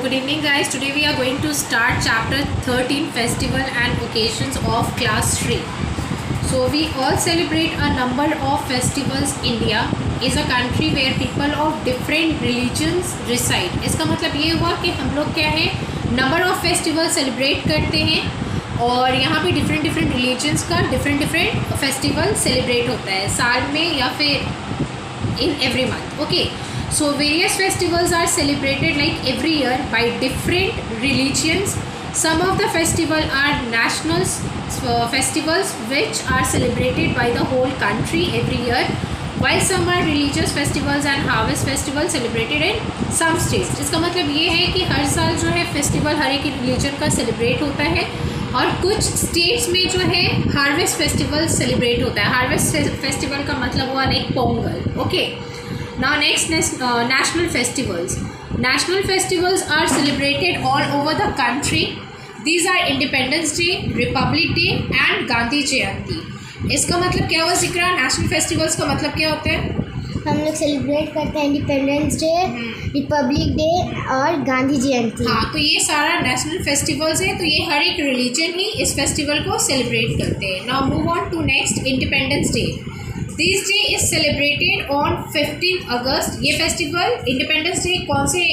Good evening guys. Today we are going to start chapter 13 festival and occasions of class 3. So we all celebrate a number of festivals. India is a country where people of different religions reside. इसका मतलब ये हुआ कि हम लोग क्या है number of festivals celebrate करते हैं और यहाँ पे different religions का different festival celebrate होता है साल में या फिर in every month. Okay. So various festivals are celebrated like every year by different religions. Some of the festivals are national festivals which are celebrated by the whole country every year, while some are religious festivals and harvest festivals celebrated in some states. इसका मतलब ये है कि हर साल जो है festival हर एक religion का सेलिब्रेट होता है और कुछ स्टेट्स में जो है हार्वेस्ट फेस्टिवल सेलिब्रेट होता है. हार्वेस्ट फेस्टिवल का मतलब हुआ like Pongal. Okay. Now next national festivals. National festivals are celebrated all over the country. These are Independence Day, Republic Day and Gandhi Jayanti. इसका मतलब क्या हुआ जिक्र? नेशनल फेस्टिवल्स का मतलब क्या होता है? हम लोग सेलिब्रेट करते हैं इंडिपेंडेंस डे, रिपब्लिक डे और गांधी जयंती. हाँ, तो ये सारा नेशनल फेस्टिवल्स है. तो ये हर एक रिलीजन ही इस फेस्टिवल को सेलिब्रेट करते हैं. Now move on to next independence day. This day is celebrated on 15 August. ये फेस्टिवल इंडिपेंडेंस डे कौन से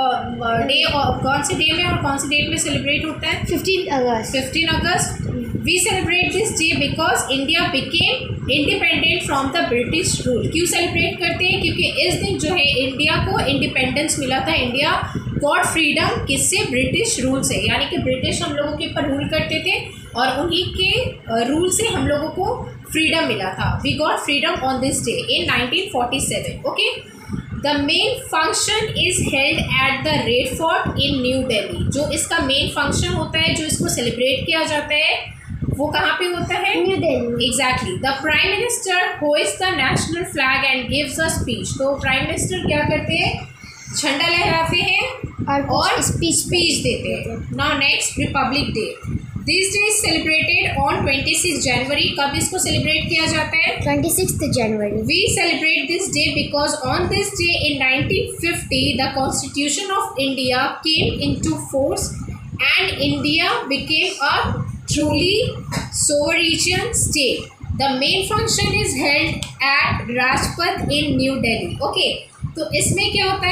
डे में और कौन से डेट में सेलिब्रेट होता है? 15 अगस्त. We celebrate this day because India became independent from the British rule. क्यों सेलिब्रेट करते हैं? क्योंकि इस दिन जो है इंडिया को इंडिपेंडेंस मिला था. इंडिया गॉट फ्रीडम किससे? ब्रिटिश रूल से. यानी कि ब्रिटिश हम लोगों के ऊपर रूल करते थे और उन्हीं के रूल से हम लोगों को फ्रीडम मिला था. We got freedom on this day in 1947. Okay. The main function is held at the red fort in new Delhi. जो इसका मेन फंक्शन होता है, जो इसको सेलिब्रेट किया जाता है, वो कहाँ पे होता है? New Delhi. Exactly. The prime minister hoist the national flag and gives a speech. तो प्राइम मिनिस्टर क्या करते हैं? झंडा लहराते हैं और स्पीच देते हैं. Now next republic day. This day is celebrated on 26 January. कब इसको सेलिब्रेट किया जाता है? 26 जनवरी. We celebrate this day because on this day in 1950 the constitution of India came into force and India became a truly sovereign state. The main function is held at Rajpath in new Delhi. Okay. तो इसमें क्या होता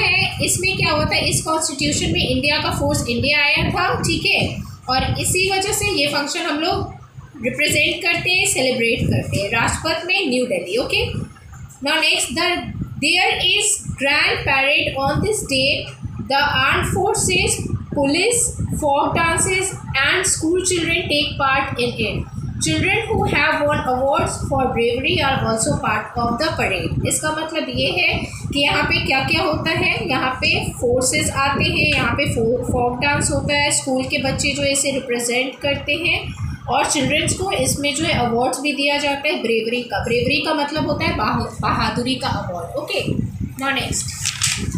है? इस constitution में India का force India आया था. ठीक है. और इसी वजह से ये फंक्शन हम लोग रिप्रेजेंट करते हैं, सेलिब्रेट करते हैं राजपथ में new Delhi. Okay. Now next there is grand parade on this day. The armed forces, police, folk dances and school children take part in it. Children who have won awards for bravery are also part of the parade. इसका मतलब ये है कि यहाँ पे क्या क्या होता है. यहाँ पे फोर्सेस आते हैं, यहाँ पे फोक डांस होता है, स्कूल के बच्चे जो इसे रिप्रेजेंट करते हैं और चिल्ड्रंस को इसमें जो है अवार्ड्स भी दिया जाता है ब्रेवरी का. ब्रेवरी का मतलब होता है बहादुरी का award. Okay. Now next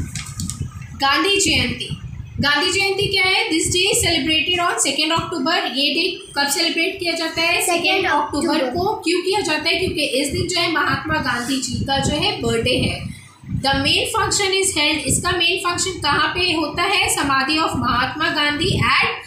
Gandhi Jayanti. Gandhi Jayanti क्या है? This day is celebrated on 2 October. ये डे कब सेलिब्रेट किया जाता है? 2 अक्टूबर को. क्यों किया जाता है? क्योंकि इस दिन जो है महात्मा गांधी जी का जो है बर्थडे है. The main function is held. इसका मेन फंक्शन कहाँ पे होता है? Samadhi of Mahatma Gandhi at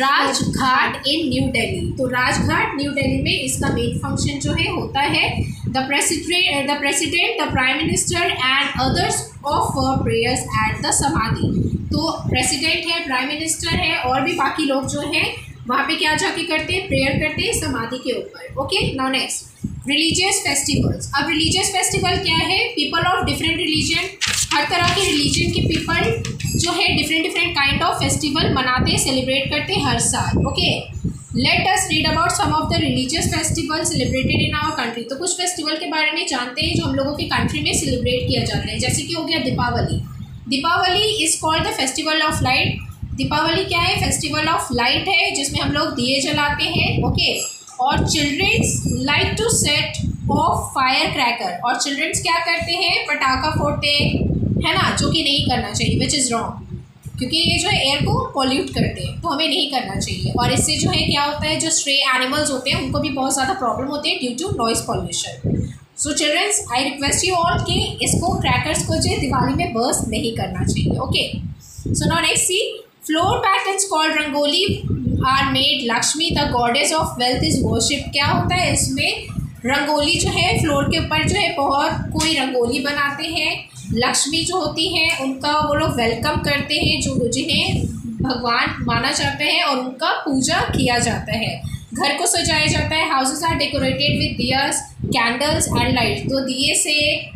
Rajghat in new Delhi. तो राजघाट न्यू दिल्ली में इसका मेन फंक्शन जो है होता है. The president, the prime minister and others offer prayers at the samadhi. तो प्रेसिडेंट है, प्राइम मिनिस्टर है और भी बाकी लोग जो हैं वहाँ पे क्या जाके करते हैं? प्रेयर करते हैं समाधि के ऊपर. Okay. Now next religious festivals. अब रिलीजियस फेस्टिवल क्या है? पीपल ऑफ डिफरेंट रिलीजन, हर तरह के रिलीजन के पीपल जो है डिफरेंट काइंड ऑफ फेस्टिवल मनाते हैं, सेलिब्रेट करते हैं हर साल. Okay. Let us read about some of the religious festival celebrated in our country. तो कुछ फेस्टिवल के बारे में जानते हैं जो हम लोगों के कंट्री में सेलिब्रेट किया जाता है. जैसे कि हो गया Deepavali. Deepavali is called the festival of light. Deepavali क्या है? फेस्टिवल ऑफ लाइट है जिसमें हम लोग दिए जलाते हैं. ओके. और childrens like to set off fire cracker. और चिल्ड्रंस क्या करते हैं? पटाखा फोड़ते है ना, जो कि नहीं करना चाहिए, विच इज़ रॉन्ग, क्योंकि ये जो है एयर को पॉल्यूट करते हैं, तो हमें नहीं करना चाहिए. और इससे जो है क्या होता है, जो स्ट्रे एनिमल्स होते हैं उनको भी बहुत ज़्यादा प्रॉब्लम होती है due to noise pollution. So childrens I request you all कि इसको क्रैकर्स को जो दिवाली में बर्स्ट नहीं करना चाहिए. Okay. So now next see floor patterns called rangoli are made Lakshmi the goddess of wealth is worship. क्या होता है इसमें, रंगोली जो है फ्लोर के ऊपर जो है बहुत कोई रंगोली बनाते हैं, लक्ष्मी जो होती हैं उनका वो लोग वेलकम करते हैं, जो जिन्हें भगवान माना जाता है और उनका पूजा किया जाता है। घर को सजाया जाता है, houses are decorated with diyas candles and light. तो दिए से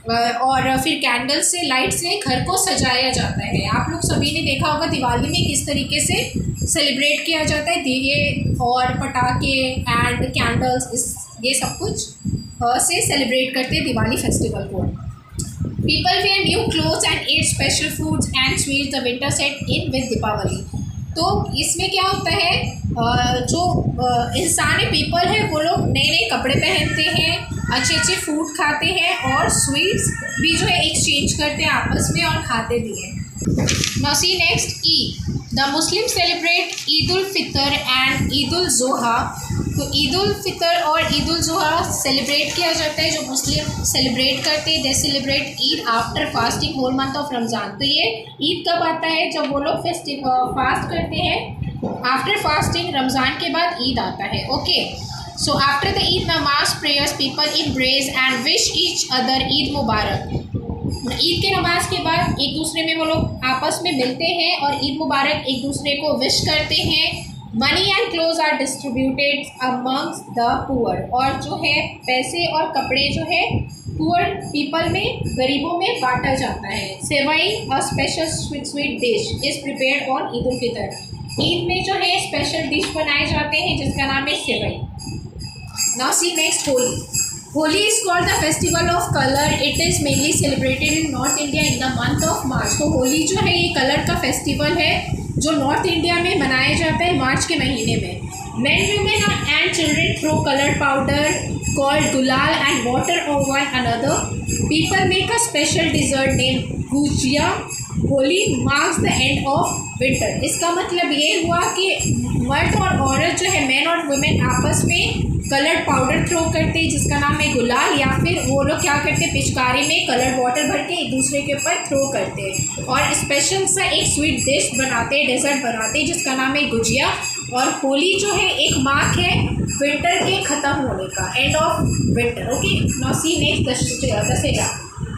और फिर कैंडल से, लाइट से घर को सजाया जाता है। आप लोग सभी ने देखा होगा दिवाली में किस तरीके से सेलिब्रेट किया जाता है, दिए और पटाखे एंड कैंडल्स, ये सब कुछ से सेलिब्रेट करते हैं दिवाली फेस्टिवल को। People wear new clothes and eat special foods and sweets the winter set in with Deepavali. तो इसमें क्या होता है, जो इंसान पीपल है वो लोग नए नए कपड़े पहनते हैं, अच्छे अच्छे फूड खाते हैं और स्वीट्स भी जो है एक्सचेंज करते हैं आपस में और खाते भी हैं। Now see next, Eid. The Muslim celebrate Eid ul Fitr and Eid ul Zuha. तो ईद उल फितर और ईद उल जोहा सेलिब्रेट किया जाता है, जो मुस्लिम सेलिब्रेट करते हैं। They celebrate Eid after fasting whole month of Ramzan. तो ये ईद कब आता है, जब वो लोग फास्ट करते हैं, आफ्टर फास्टिंग रमज़ान के बाद ईद आता है। Okay, so after the Eid namaz prayers people embrace and wish each other Eid Mubarak. Eid के नमाज के बाद एक दूसरे में वो लोग आपस में मिलते हैं और ईद मुबारक एक दूसरे को विश करते हैं। Money and cloth are distributed amongst the poor. और जो है पैसे और कपड़े जो है पुअर पीपल में, गरीबों में बांटा जाता है। Sevai a special sweet dish is prepared on Eid ul Fitr. Eid में जो है स्पेशल डिश बनाए जाते हैं जिसका नाम है सेवई। Now see next, Holi. Holi is called the festival of colour. It is mainly celebrated in north India in the month of March. तो होली जो है ये कलर का फेस्टिवल है जो नॉर्थ इंडिया में मनाया जाता है मार्च के महीने में। Men, women and children throw colored powder called gulal and water on one another. People make a special dessert named gujia. Holi marks the end of winter. इसका मतलब ये हुआ कि मर्द और औरत जो है, मैन और वुमेन आपस में कलर्ड पाउडर थ्रो करते हैं जिसका नाम है गुलाल, या फिर वो लोग क्या करते हैं, पिचकारी में कलर्ड वाटर भर के एक दूसरे के ऊपर थ्रो करते हैं और स्पेशल सा एक स्वीट डिश बनाते हैं, डेजर्ट बनाते हैं जिसका नाम है गुजिया। और होली जो है एक मार्क है विंटर के ख़त्म होने का, end of winter. Okay, now see next, Dussehra.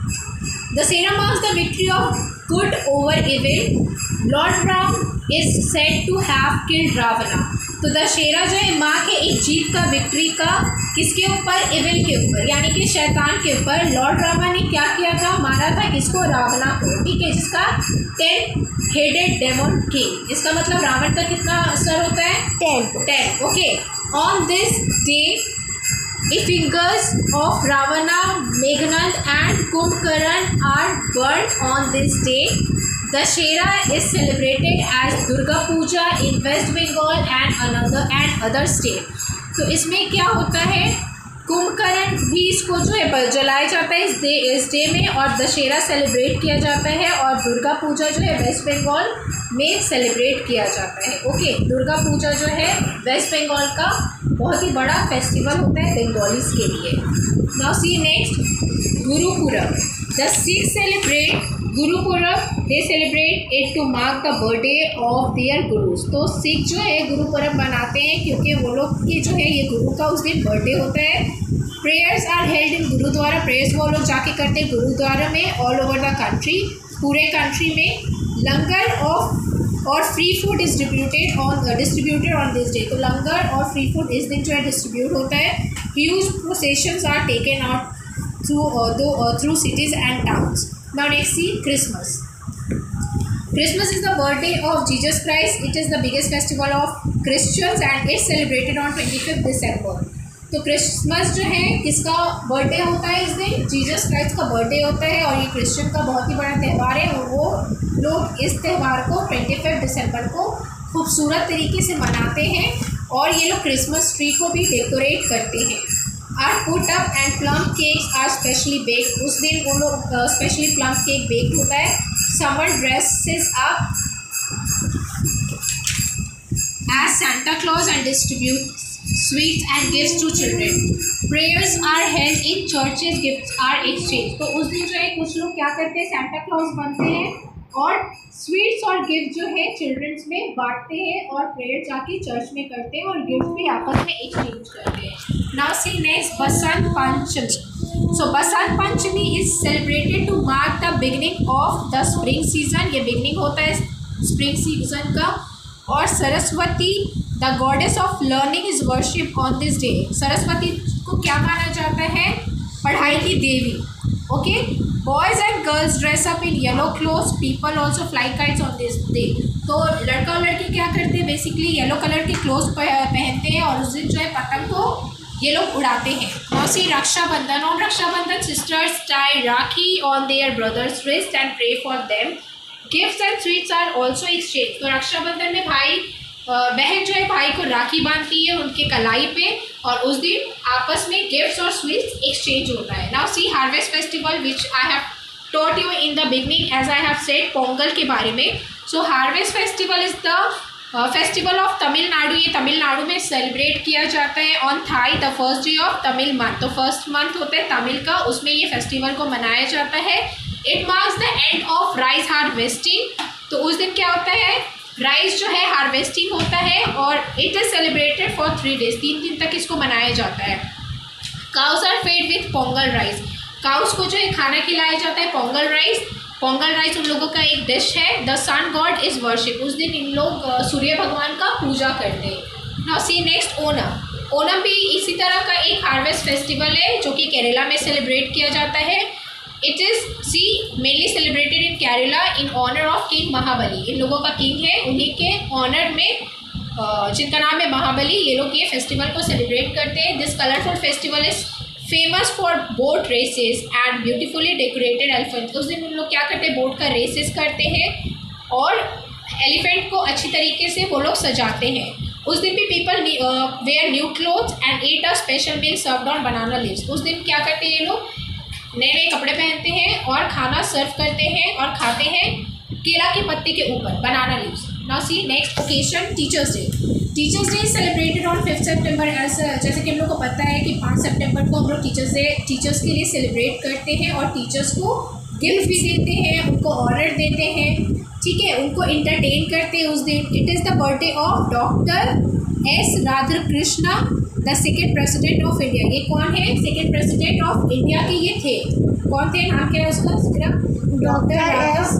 Dussehra marks the victory of good over evil. Lord Ram is said to have killed Ravana. तो दशहरा जो है माँ के एक जीत का, विक्ट्री का, किसके ऊपर, इविल के ऊपर, यानी कि शैतान के ऊपर। लॉर्ड रामा ने क्या किया था, मारा था किसको, रावणा को, ठीक है, जिसका 10 हेडेड डेमन किंग। इसका मतलब रावण का कितना सर होता है, 10। Okay, on this day the fingers of Ravana, Meghnad and Kumbhakarna are burnt on this day. Dashera is celebrated as Durga Puja in West Bengal and other state. तो इसमें क्या होता है, कुंभकर्ण भी इसको जो है जलाया जाता है इस डे में, और दशहरा सेलिब्रेट किया जाता है, और दुर्गा पूजा जो है वेस्ट बंगाल में सेलिब्रेट किया जाता है। ओके, दुर्गा पूजा जो है वेस्ट बंगाल का बहुत ही बड़ा फेस्टिवल होता है बंगालीज के लिए। Now see next, Gurpurab. The Sikh celebrate Gurpurab, they celebrate it to mark the birthday of their gurus. तो सिख जो है गुरुपुरब मनाते हैं क्योंकि वो लोग की जो है ये गुरु का उस दिन बर्थडे होता है। Prayers are held in gurudwara. Prayers वो लोग जाके करते हैं गुरुद्वारा में, ऑल ओवर द कंट्री, पूरे कंट्री में। लंगर और free food is distributed on this day. तो लंगर और फ्री फूड इस दिन जो है डिस्ट्रीब्यूट होता है। Huge processions are taken out through cities and towns. Now next see Christmas. Christmas is the birthday of Jesus Christ. It is the biggest festival of Christians and it's celebrated on 25th December. तो Christmas जो है किसका birthday होता है इस दिन, Jesus Christ का birthday होता है, और ये क्रिश्चियन का बहुत ही बड़ा त्यौहार है। और वो लोग इस त्यौहार को 25 दिसंबर को खूबसूरत तरीके से मनाते हैं, और ये लोग क्रिसमस ट्री को भी डेकोरेट करते हैं। Are put up and plum cakes are specially baked. उस दिन वो लोग स्पेशली प्लम केक बेक होता है। Someone dresses up as Santa Claus and distribute sweets and gifts to children. Prayers are held in churches, gifts are exchange. तो उस दिन जो है कुछ लोग क्या करते हैं, सांता क्लॉज बनते हैं और स्वीट्स और गिफ्ट जो है चिल्ड्रंस में बांटते हैं और प्रेयर जाके चर्च में करते हैं और गिफ्ट भी आपस में एक्सचेंज करते हैं। Now see next Basant Panchami. So Basant Panchami is celebrated to mark the beginning of the spring season. ये बिगिनिंग होता है स्प्रिंग सीजन का। और Saraswati the goddess of learning is worship on this day. Saraswati को क्या माना जाता है? पढ़ाई की देवी। Okay, boys and girls dress up in yellow clothes, people also fly kites on this day. तो लड़का और लड़की क्या करते हैं? बेसिकली येलो कलर के क्लोथ्स पहनते हैं और उस दिन जो है पतंग को ये लोग उड़ाते हैं। Now see Rakshabandhan. On Rakshabandhan sisters tie rakhi on their brothers wrist and pray for them. Gifts and sweets are also exchange. तो रक्षाबंधन में बहन जो है भाई को राखी बांधती है उनके कलाई पे और उस दिन आपस में गिफ्ट्स और स्वीट्स एक्सचेंज होता है। Now see harvest festival which I have taught you in the beginning as I have said Pongal के बारे में। So harvest festival is the festival of Tamil Nadu. ये तमिलनाडु में सेलिब्रेट किया जाता है on Thai the first day of Tamil month. तो फर्स्ट मंथ होता है तमिल का, उसमें ये फेस्टिवल को मनाया जाता है। It marks the end of rice harvesting. तो उस दिन क्या होता है? राइस जो है हार्वेस्टिंग होता है और it is celebrated for 3 days। 3 दिन तक इसको मनाया जाता है। Cows are fed with Pongal rice. Cows को जो है खाना खिलाया जाता है पोंगल राइस। पोंगल राइस उन लोगों का एक डिश है। The sun god is worship. उस दिन इन लोग सूर्य भगवान का पूजा करते हैं। Now see next Onam. Onam भी इसी तरह का एक हार्वेस्ट फेस्टिवल है जो कि केरला में सेलिब्रेट किया जाता है। It is mainly celebrated in Kerala in honour of king Mahabali. इन लोगों का किंग है, उन्हीं के ऑनर में जिनका नाम है महाबली, ये लोग ये फेस्टिवल को सेलिब्रेट करते हैं। This colourful festival is famous for boat races and beautifully decorated elephant. उस दिन उन लोग क्या करते हैं? बोट का रेसेस करते हैं और एलिफेंट को अच्छी तरीके से वो लोग सजाते हैं। उस दिन भी people wear new clothes and eat a special meal served on banana leaves. उस दिन क्या करते हैं? ये लोग नए नए कपड़े पहनते हैं और खाना सर्व करते हैं और खाते हैं केला के पत्ते के ऊपर, banana leaves. Now see next occasion teachers day. Teachers day celebrated on 5 September. जैसे कि हम लोग को पता है कि 5 सितंबर को हम लोग टीचर्स के लिए सेलिब्रेट करते हैं और टीचर्स को गिफ्ट भी देते हैं, उनको ऑनर देते हैं, ठीक है, उनको इंटरटेन करते हैं उस दिन। It is the birthday of doctor S Radhakrishna the second president of India. ये कौन है? सेकेंड प्रेसिडेंट ऑफ इंडिया के ये थे। कौन थे? नाम क्या है उसका? Doctor S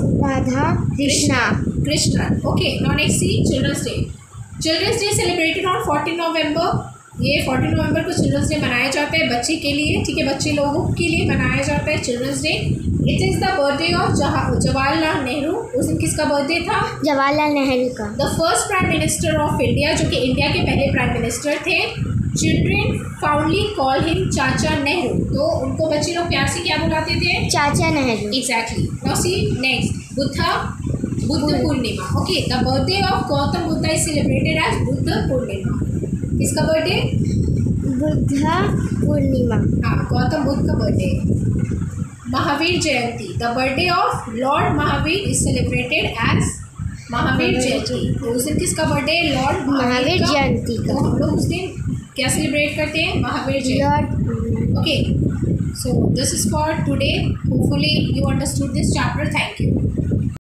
Radhakrishnan. Okay, now next see childrens day. Childrens day celebrated on 14 November. ये 14 नवंबर को चिल्ड्रंस डे मनाया जाता है बच्चे के लिए, ठीक है, बच्चे लोगों के लिए मनाया जाता है childrens day. It is the birthday of Jawaharlal Nehru. उस दिन किसका बर्थडे था? जवाहरलाल नेहरू का। The first prime minister of India, जो कि इंडिया के पहले प्राइम मिनिस्टर थे। Children fondly call him Chacha Nehru. तो उनको बच्चे लोग प्यार से क्या बुलाते थे? Chacha Nehru. Exactly. Now see next Buddha Purnima. Okay, the birthday of Gautam Buddha is celebrated as Buddha Purnima. इसका बर्थडे? बुद्ध पूर्णिमा। हाँ, गौतम बुद्ध का birthday. Mahavir Jayanti. The birthday of lord Mahavir is celebrated as Mahavir Jayanti. तो उस दिन किसका बर्थडे? लॉर्ड महावीर जयंती का। तो हम लोग उस दिन क्या सेलिब्रेट करते हैं? Mahavir Jayanti. Okay, so this is for today. Hopefully you understood this chapter. Thank you.